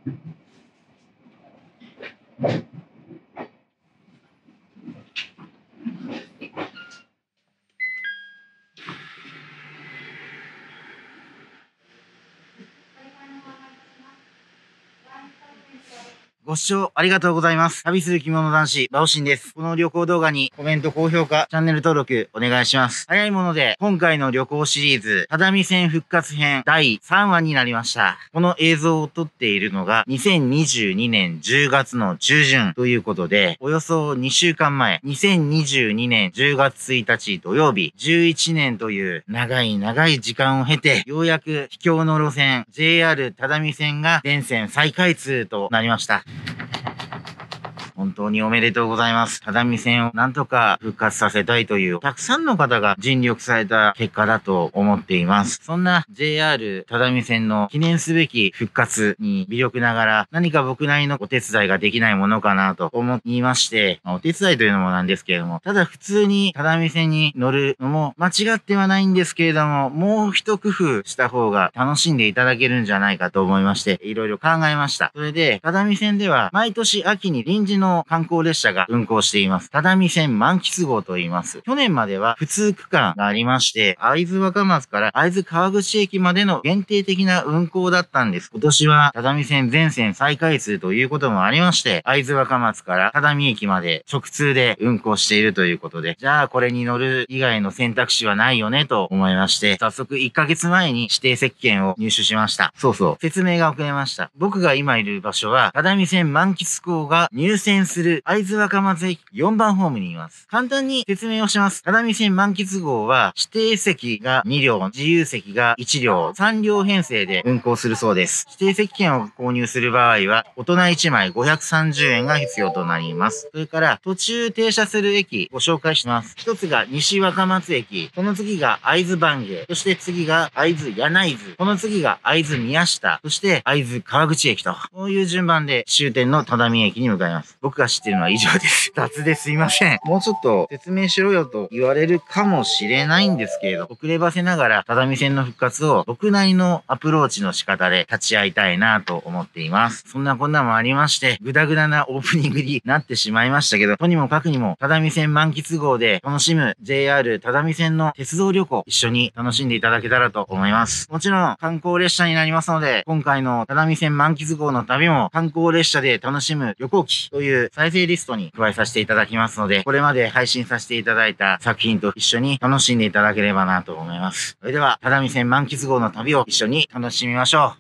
ご視聴ありがとうございます。旅する着物男子、バオシンです。この旅行動画にコメント、高評価、チャンネル登録お願いします。早いもので、今回の旅行シリーズ、只見線復活編第3話になりました。この映像を撮っているのが、2022年10月の中旬ということで、およそ2週間前、2022年10月1日土曜日、11年という長い長い時間を経て、ようやく秘境の路線、JR 只見線が全線再開通となりました。本当におめでとうございます。只見線をなんとか復活させたいという、たくさんの方が尽力された結果だと思っています。そんな JR 只見線の記念すべき復活に微力ながら、何か僕なりのお手伝いができないものかなと思いまして、お手伝いというのもなんですけれども、ただ普通に只見線に乗るのも間違ってはないんですけれども、もう一工夫した方が楽しんでいただけるんじゃないかと思いまして、いろいろ考えました。それで、只見線では毎年秋に臨時の観光列車が運行しています。只見線満喫号と言います。去年までは普通区間がありまして、会津若松から会津川口駅までの限定的な運行だったんです。今年は只見線全線再開通ということもありまして、会津若松から只見駅まで直通で運行しているということで、じゃあこれに乗る以外の選択肢はないよねと思いまして、早速1ヶ月前に指定席券を入手しました。そうそう、説明が遅れました。僕が今いる場所は、只見線満喫号が入線する会津若松駅4番ホームにいます。簡単に説明をします。只見線満喫号は指定席が2両、自由席が1両、3両編成で運行するそうです。指定席券を購入する場合は、大人1枚530円が必要となります。それから、途中停車する駅ご紹介します。一つが西若松駅、その次が会津坂下、そして次が会津柳津、この次が会津宮下、そして会津川口駅と、こういう順番で終点の只見駅に向かいます。僕が知っているのは以上です。雑ですいません。もうちょっと説明しろよと言われるかもしれないんですけれど、遅ればせながら只見線の復活を僕なりのアプローチの仕方で立ち会いたいなと思っています。そんなこんなもありまして、ぐだぐだなオープニングになってしまいましたけど、とにもかくにも只見線満喫号で楽しむ JR 只見線の鉄道旅行、一緒に楽しんでいただけたらと思います。もちろん観光列車になりますので、今回の只見線満喫号の旅も観光列車で楽しむ旅行記という再生リストに加えさせていただきますので、これまで配信させていただいた作品と一緒に楽しんでいただければなと思います。それでは、只見線満喫号の旅を一緒に楽しみましょう。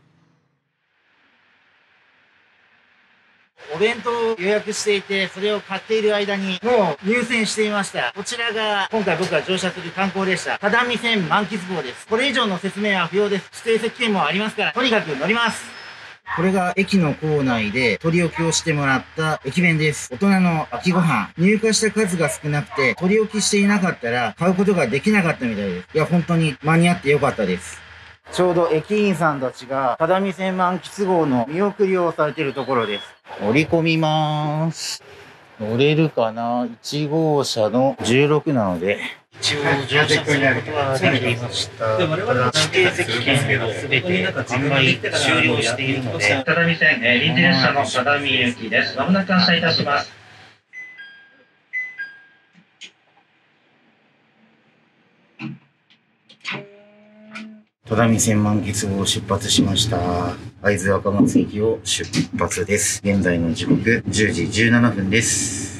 お弁当を予約していて、それを買っている間に、もう入線していました。こちらが、今回僕が乗車する観光列車、只見線満喫号です。これ以上の説明は不要です。指定席券もありますから、とにかく乗ります。これが駅の構内で取り置きをしてもらった駅弁です。大人の秋ごはん。入荷した数が少なくて、取り置きしていなかったら買うことができなかったみたいです。いや、本当に間に合ってよかったです。ちょうど駅員さんたちが、只見線満喫号の見送りをされているところです。乗り込みまーす。乗れるかな ?1 号車の16なので、一応乗車することはできました。ただ、指定席券がすべて販売終了しているので、 只見線、臨時列車の只見行きです。まもなく発車いたします。 只見線満喫号を出発しました。会津若松駅を出発です。現在の時刻10時17分です。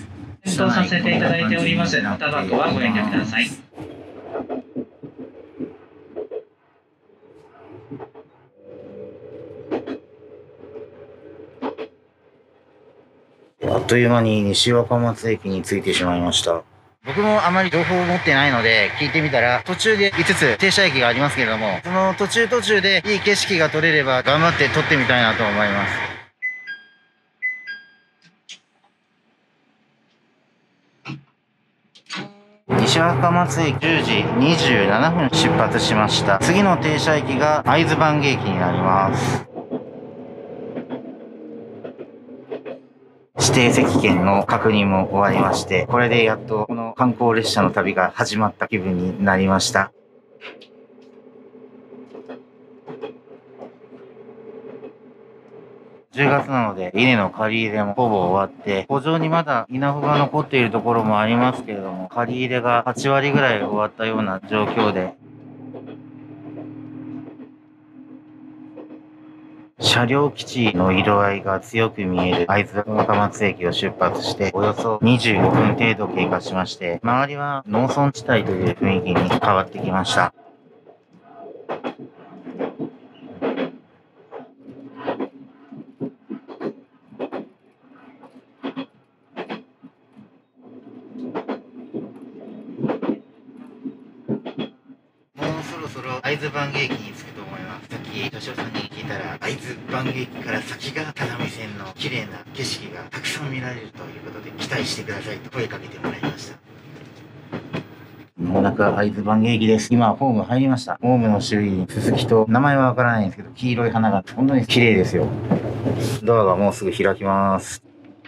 検討させていただいております。おタバコはご遠慮ください。 あっという間に西若松駅に着いてしまいました。僕もあまり情報を持ってないので聞いてみたら、途中で5つ停車駅がありますけれども、その途中でいい景色が撮れれば頑張って撮ってみたいなと思います。西若松駅10時27分出発しました。次の停車駅が会津坂下駅になります。指定席券の確認も終わりまして、これでやっとこの観光列車の旅が始まった気分になりました。 10月なので、稲の刈り入れもほぼ終わって、圃場にまだ稲穂が残っているところもありますけれども、刈り入れが8割ぐらい終わったような状況で、車両基地の色合いが強く見える会津若松駅を出発して、およそ25分程度経過しまして、周りは農村地帯という雰囲気に変わってきました。そろそろ会津坂下駅に着くと思います。さっき車掌さんに聞いたら、会津坂下駅から先が只見線の綺麗な景色がたくさん見られるということで、期待してくださいと声かけてもらいました。まもなく会津坂下駅です。今、ホーム入りました。ホームの周囲にススキと、名前はわからないんですけど、黄色い花が本当に綺麗ですよ。ドアがもうすぐ開きます。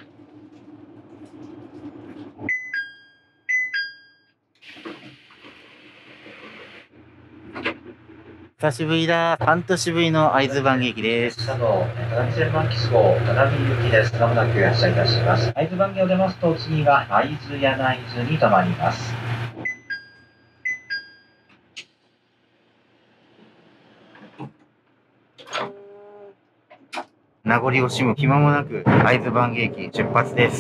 久しぶりだ。半年ぶりの会津坂下駅です。 佐渡、只見線満喫号、只見行きです。まもなく発車いたします。会津坂下を出ますと、次は会津柳津に停まります。 名残惜しむ暇もなく、会津坂下駅出発です。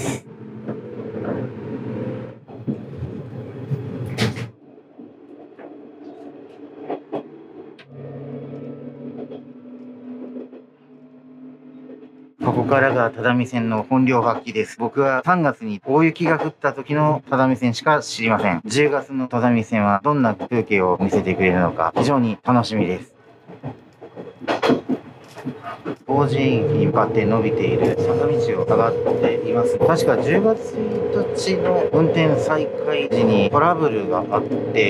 ここからが只見線の本領発揮です。僕は3月に大雪が降った時の只見線しか知りません。10月の只見線はどんな風景を見せてくれるのか非常に楽しみです。王子駅に向かって伸びている坂道を上がっています。確か10月1日の運転再開時にトラブルがあって、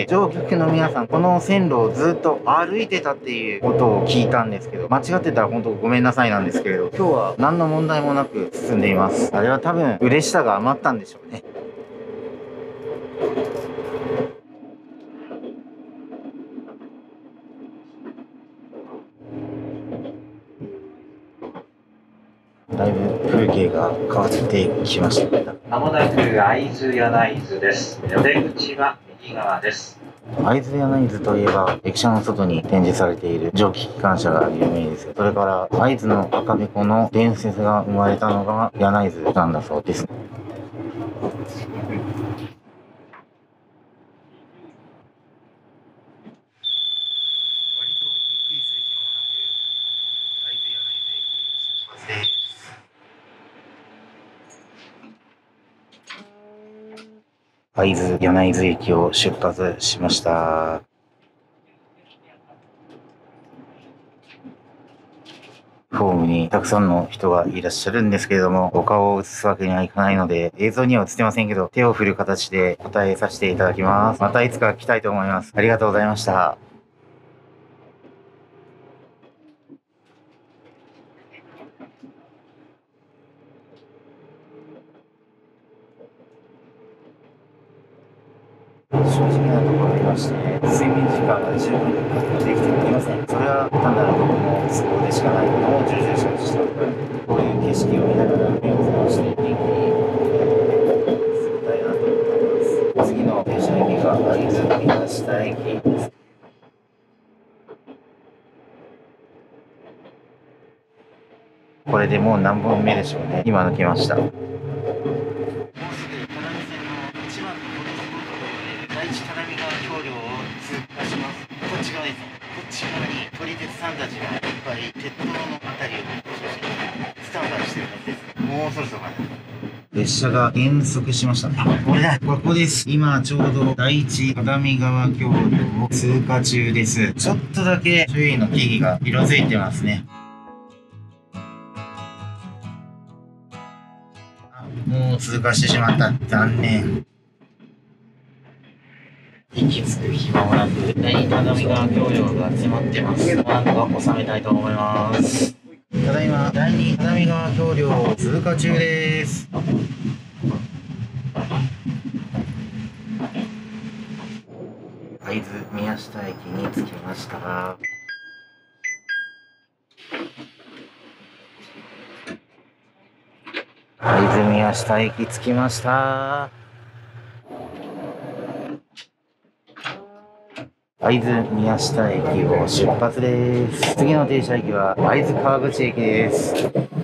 乗客の皆さんこの線路をずっと歩いてたっていうことを聞いたんですけど、間違ってたら本当ごめんなさいなんですけれど、今日は何の問題もなく進んでいます。あれは多分嬉しさが余ったんでしょうね。だいぶ風景が変わってきました。 まもなく会津柳津です。出口は右側です。 会津柳津といえば、駅舎の外に展示されている蒸気機関車が有名です。それから、会津の赤べこの伝説が生まれたのが柳津なんだそうです。会津柳津駅を出発しました。ホームにたくさんの人がいらっしゃるんですけれども、お顔を映すわけにはいかないので、映像には映ってませんけど、手を振る形で答えさせていただきます。またいつか来たいと思います。ありがとうございました。正直なところありまして、睡眠時間が十分に確保できておりません。それは単なる僕の都合でしかないものを重々承知しております。こういう景色を見ながら目を覚まして元気に過ごしたいなと思います。次の停車駅が会津宮下駅です。これでもう何本目でしょうね。今抜けました。第一只見川橋梁を通過します。こっち側です。こっち側に撮り鉄さんたちがいっぱい鉄道のあたりをスタンバイしてるはずです。もうそろそろかな。列車が減速しました。あ、これだ。ここです。今ちょうど第一只見川橋梁を通過中です。ちょっとだけ周囲の木々が色づいてますね。もう通過してしまった。残念。息つく暇もなく、第二只見川橋梁が迫ってます。なんとか収めたいと思います。ただいま、第二只見川橋梁を通過中です。会津宮下駅に着きました。 宮下駅着きました。会津宮下駅を出発です。次の停車駅は会津川口駅です。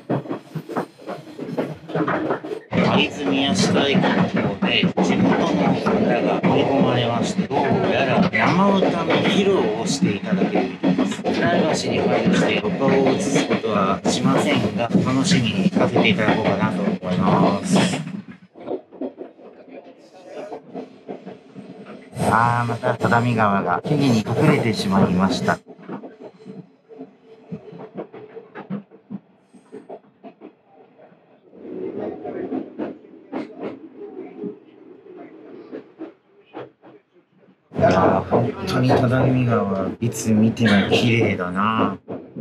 会津宮下駅の方で地元の方が乗り込まれまして、どうやら生歌の披露をしていただけるみたいです。プライバシーに配慮して録画を映すことはしませんが、楽しみに聞かせていただこうかなと思います。また只見川が木々に隠れてしまいました。いやー、本当に只見川いつ見ても綺麗だな。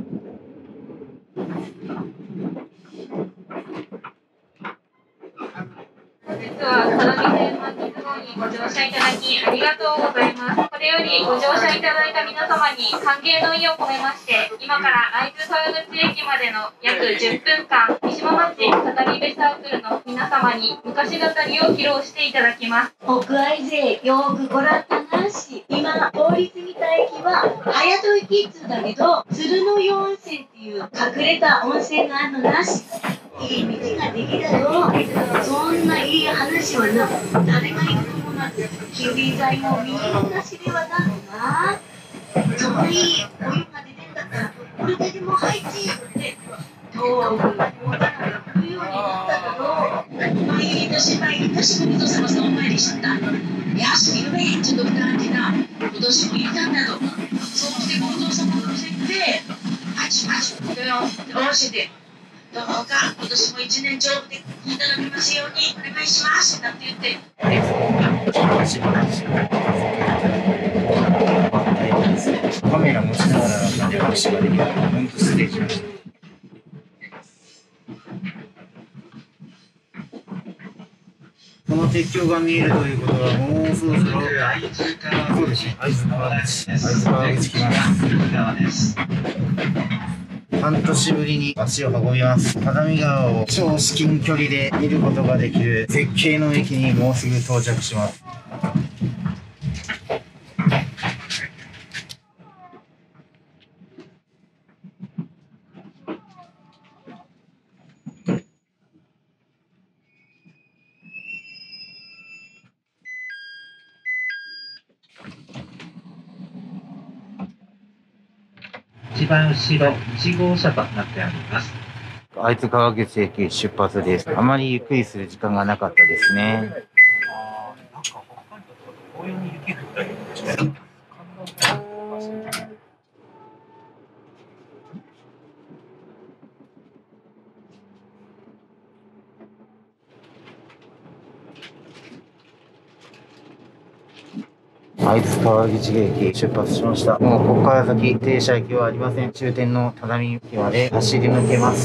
実は只見線満喫号にご乗車いただきありがとうございます。これよりご乗車いただいた皆様に歓迎の意を込めまして、今から会津川口駅までの約10分間、三島町只見部サークルの皆様に昔語りを披露していただきます。 北会津へよーくご覧たなし、今通り過ぎた駅は早戸駅っつうだけど、鶴の湯温泉っていう隠れた温泉があるのなし。いい道ができたろ。そんないい話はな、誰が言うともなく、きび材もみんな知ればだろうな。そんないいお湯が出てんだったら、これでも入っていくって、東北の大田が来るようになっただろう。毎年ごとさまさんお参りしちゃった。よし、ゆうべちょっと二人な、今年もいたんだと。そうしてごとさまのせいで、パチパチ、よろしいで。どうか今年も一年丈夫でいただきますようにお願いしますなんて言って。 カメラ持ちながらなんで拍手ができる。本当失礼しました。この鉄橋が見えるということはもうそろそろそうですね。会津川口来ます。半年ぶりに足を運びます。只見川を超至近距離で見ることができる絶景の駅にもうすぐ到着します。 一番後ろ1号車となってあります。 会津川口駅出発です。あまりゆっくりする時間がなかったですね。 なんか北海道とか紅葉に雪降ったりして。 会津川口駅出発しました。もうここから先停車駅はありません。終点の只見駅まで走り抜けます。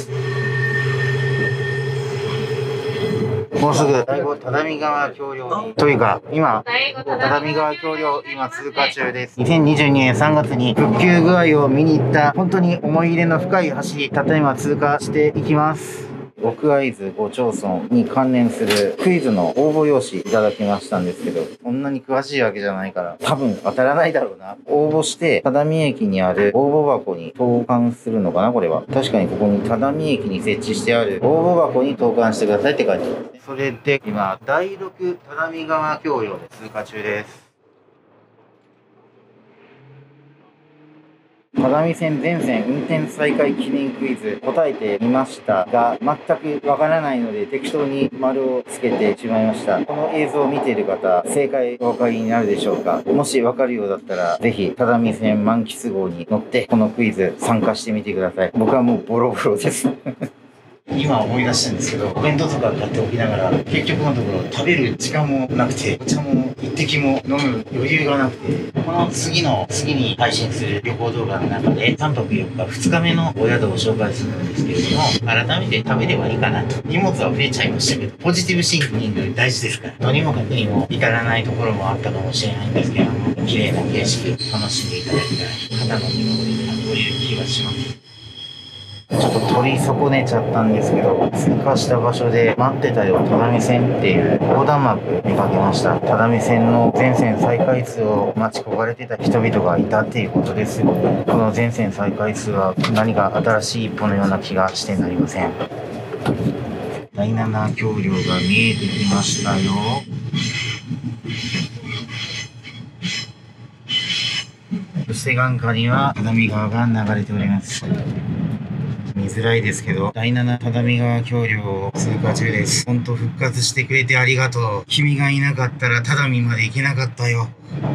もうすぐ第5只見川橋梁にというか今只見川橋梁今通過中です。2022年3月に復旧具合を見に行った本当に思い入れの深い橋りたった今通過していきます。奥会津5町村に関連するクイズの応募用紙いただきましたんですけど、そんなに詳しいわけじゃないから多分当たらないだろうな。応募して只見駅にある応募箱に投函するのかな。これは確かにここに只見駅に設置してある応募箱に投函してくださいって書いてありますね。それで今第6只見川橋梁で通過中です。只見線全線運転再開記念クイズ答えてみましたが全くわからないので適当に丸をつけてしまいました。この映像を見ている方正解お分かりになるでしょうか。もしわかるようだったらぜひ只見線満喫号に乗ってこのクイズ参加してみてください。僕はもうボロボロです今思い出したんですけど、お弁当とか買っておきながら結局のところ食べる時間もなくてお茶も一滴も飲む余裕がなくて、この次に配信する旅行動画の中で3泊4日2日目のお宿を紹介するんですけれども、改めて食べればいいかなと。荷物は増えちゃいましたけどポジティブシンキング大事ですから、とにもかくにも至らないところもあったかもしれないんですけれども、綺麗な景色楽しんでいただきたい方の見守りになっている気がします。 ちょっと取り損ねちゃったんですけど、通過した場所で待ってたよ只見線っていう横断幕見かけました。只見線の全線再開通を待ち焦がれてた人々がいたっていうことですよね。この全線再開通は何か新しい一歩のような気がしてなりません。第7橋梁が見えてきましたよ。そして眼下には只見川が流れております。見づらいですけど、第7只見川橋梁を通過中です。ほんと復活してくれてありがとう。君がいなかったら只見まで行けなかったよ。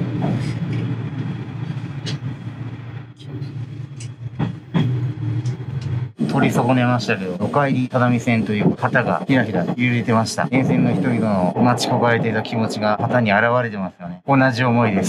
取り損ねましたけど、お帰り只見線という旗がひらひら揺れてました。沿線の人々の待ち焦がれていた気持ちが旗に現れてますよね。同じ思いです。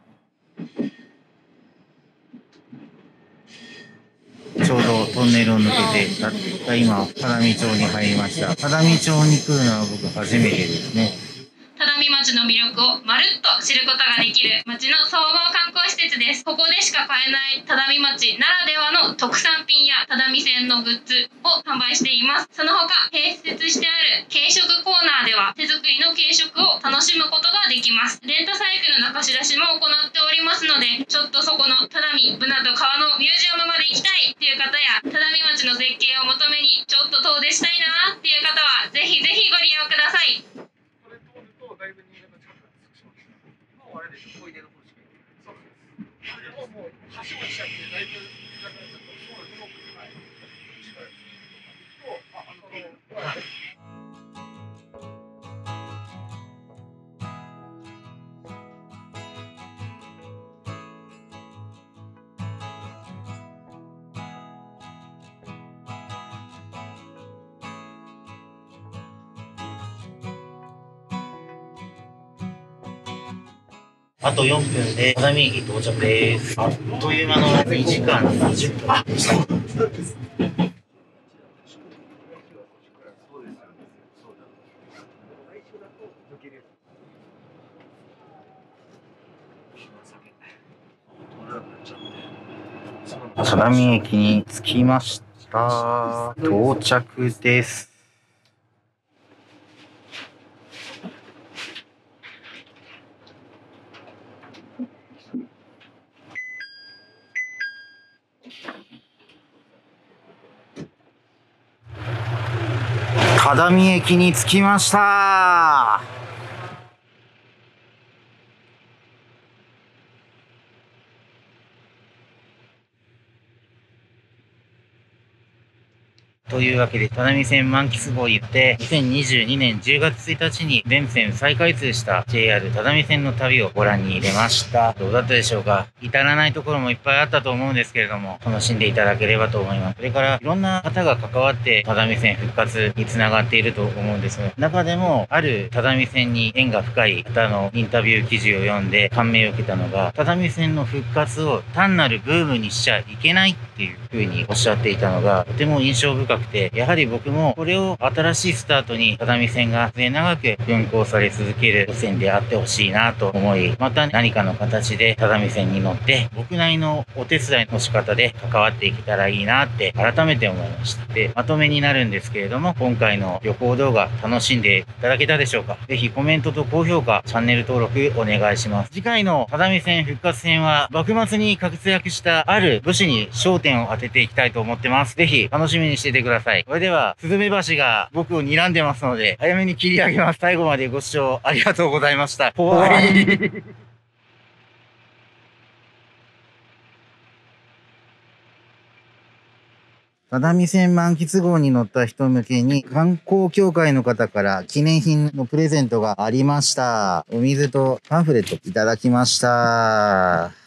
ちょうどトンネルを抜けて今、只見町に入りました。只見町に来るのは僕初めてですね。 只見町の魅力をまるっと知ることができる町の総合観光施設です。ここでしか買えない只見町ならではの特産品や只見線のグッズを販売しています。その他、併設してある軽食コーナーでは手作りの軽食を楽しむことができます。レンタサイクルの貸し出しも行っておりますので、ちょっとそこの只見ブナと川のミュージアムまで行きたいっていう方や、只見町の絶景を求めにちょっと遠出したいなっていう方はぜひぜひご利用ください。 だいぶ新潟近くなって今はあれでしょ、小出の方しか行けない。そうです。でももう橋もしちゃってだいぶ新潟になっちゃった。そうです。はい。近いですと、はい。 あと4分で只見駅到着です。あっという間の2時間20分でした。只見駅に着きました。到着です。只見駅に着きました。というわけで、只見線満喫号行って、2022年10月1日に全線再開通した JR 只見線の旅をご覧に入れました。どうだったでしょうか？至らないところもいっぱいあったと思うんですけれども、楽しんでいただければと思います。それから、いろんな方が関わって只見線復活につながっていると思うんですが、中でも、ある只見線に縁が深い方のインタビュー記事を読んで感銘を受けたのが、只見線の復活を単なるブームにしちゃいけないっていう風におっしゃっていたのが、とても印象深くて、やはり僕もこれを新しいスタートに只見線が末永く運行され続ける路線であってほしいなと思い、また何かの形で只見線に乗って僕なりのお手伝いの仕方で関わっていけたらいいなって改めて思いました。で、まとめになるんですけれども、今回の旅行動画楽しんでいただけたでしょうか？ぜひコメントと高評価、チャンネル登録お願いします。次回の只見線復活編は幕末に活躍したある武士に焦点を当てていきたいと思ってます。ぜひ楽しみにしていてください。それでは、スズメバチが僕を睨んでますので、早めに切り上げます。最後までご視聴ありがとうございました。怖い。只見線満喫号に乗った人向けに観光協会の方から記念品のプレゼントがありました。お水とパンフレットいただきました。